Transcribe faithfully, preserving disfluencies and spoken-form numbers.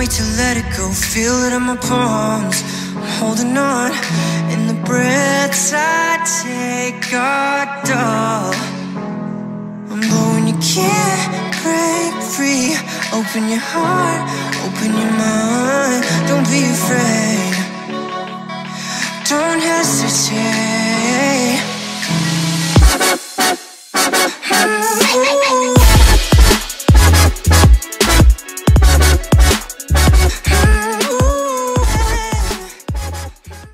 afraid to let it go. Feel it in my palms, I'm holding on. In the breaths I take are dull. But when you can't break free, open your heart, open your mind. Don't be afraid, don't hesitate.